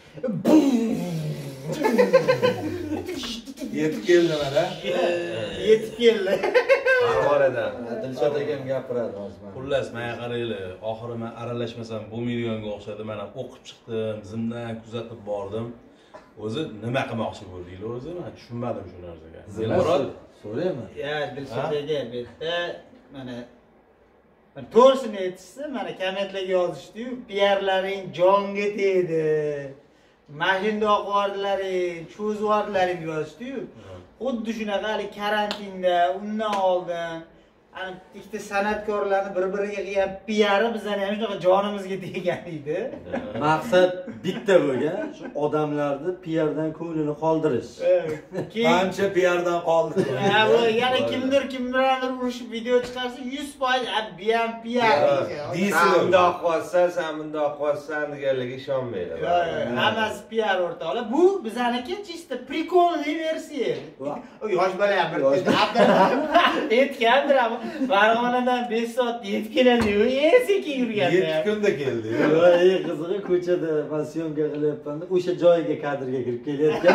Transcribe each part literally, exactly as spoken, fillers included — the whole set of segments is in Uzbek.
Yetib keldi mana. Yetib keldi. Marvoradan. Dilshod akam gapiradi hozir. Xullas, menga qaranglar, oxiri men aralashmasam bu millionga o'xshadi. Men o'qib chiqdim, zimdan kuzatib bordim. O'zi nima qilmoqchi bo'ldinglar o'zi? Men tushunmadim shu narsaga. Dilmurod, so'rayman. Ya, Dilshod aka, bu yerda mana to'g'risini aytishsa, mana kommentlarga yozishdi-yu, P R'laring jonga tegdi. Mashinada oqvordilaring, cho'zvordilaring deb yozishdi-yu. Xuddi shunaqa hali karantinda, undan oldin ana ikkita san'atkorlarni bir-biriga qilgan P R'i bizlarni ham shunaqa jonimizga tegan edi. Maqsad bitta bo'lgan, shu odamlarni P R'dan ko'nglini qoldirish. Qancha P R'dan qoldi. Ha, bu yana kimdir kimlardir urushib video chiqarsa yuz foiz bu ham P R. Sen bundoq qolsa, sen bundoq qolsan deganlarga ishonmaydi. Hammasi P R o'rtoqlar. Bu bizaniki chista prikolniy versiya. Yosh bola ham bir aytgandir, ammo Farg'onadan besh soat yetib keladi-yu, sekin yurganda. yetti kunda keldi. Ey qizig'i ko'chada men syomka qilyapman, o'sha joyiga kadrga kirib kelayotgan.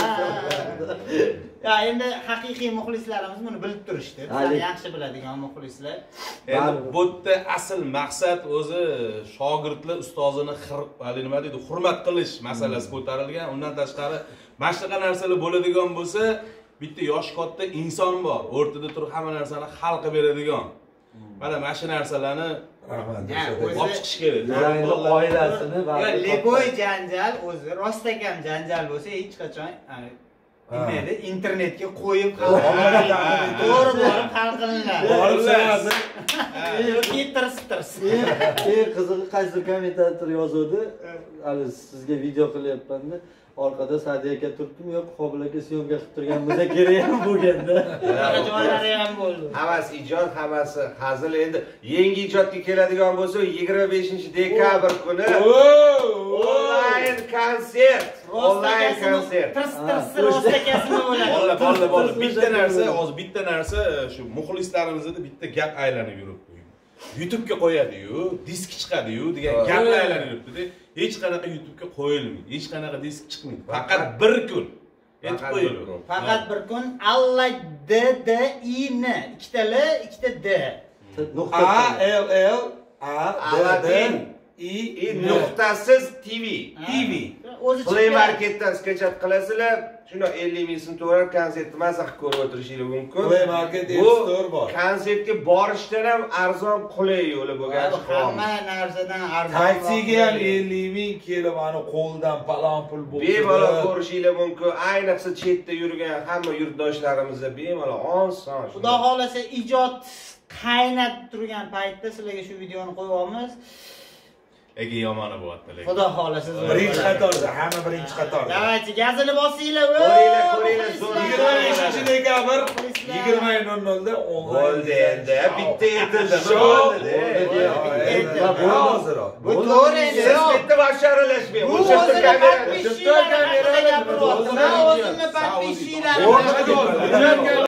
Ya, endi haqiqiy muxlislarimiz buni bilib turishdi. Bizlar yaxshi biladigan muxlislar. Endi bu yerda asl maqsad o'zi shogirdlar ustozini hali nima deydi, hurmat qilish masalasi ko'tarilgan. Undan tashqari mana shunaqa narsalar bo'ladigan bo'lsa, bitta yosh katta inson bor, o'rtada turib hamma narsani hal qilib beradigan. Mana mana shu narsalarni Rahmat. olib chiqish kerak. Zangli oilasini va Legoy janjal o'zi rostakam janjal bo'lsa hech qachon nima internetga qo'yib to'g'ri borib hal qilinadi. Borib sanasi. Yoki tirs-tirs. Ey qizig'i qaysidir kommentator yozuvdi, hali sizga video qilyapman-da. Orqada Sadiq aka turibdim, yo'q, Qobil aka syomka qilib turgan bo'lsa kerak ham bo'lganda. Joylari ham bo'ldi. Hammasi ijod, hammasi hazil. Endi yangi ijodga keladigan bo'lsa, yigirma beshinchi dekabr kuni onlayn konsert. Onlayn konsert. Tirs-tirs rostakasimi bo'ladi? Bo'ldi, bo'ldi, bo'ldi. Bitta narsa, hozir bitta narsa shu muxlislarimizda bitta gap aylanib yuribdi. YouTube'ga qo'yadi-yu, disk chiqadi-yu degan gaplar aylanib yuribdi-da. Hech qanaqa YouTube'ga qo'yilmaydi. Hech qanaqa disk chiqmaydi. Faqat bir kun. Aytib qo'yiladi. Faqat bir kun alla d d i n ikkita l, ikkita d. A L L A D D i nuqtasiz TV. TV. O'zi Play Marketdan sketchat qilasizlar. Shuna ellik ming so'm to'lab konsertni maza qilib ko'rib o'tirishingiz mumkin. Play Market store bor. Konsertga borishdan ham arzon qulay yo'li bo'lgan. Hamma narsadan arzon. Taksiga ham ellik ming kelib ani qo'ldan palon pul bo'ldi. Bemalol ko'rishingiz mumkin. Ayniqsa chetda yurgan hamma yurtdoshlarimizga bemalol oson. Xudo xolasa ijod qaynab turgan paytda sizlarga shu videoni qo'yamiz. Ega yomoni bo'lyapti lekin. Xudo xolasa. Birinchi qatorda, hamma birinchi qatorda. Davaychi, gazini bosinglar. Ko'ringlar, ko'ringlar, zo'r. yigirma beshinchi dekabr yigirma nol nolda bo'ldi endi. Bitta aytildi. Bo'ldi. Hozir. Bu to'g'ri edi. Siz bitta basharalashmang. Bu o'zini patpishchilar haqida gapiryapti. Men o'zimni patpishchilarim.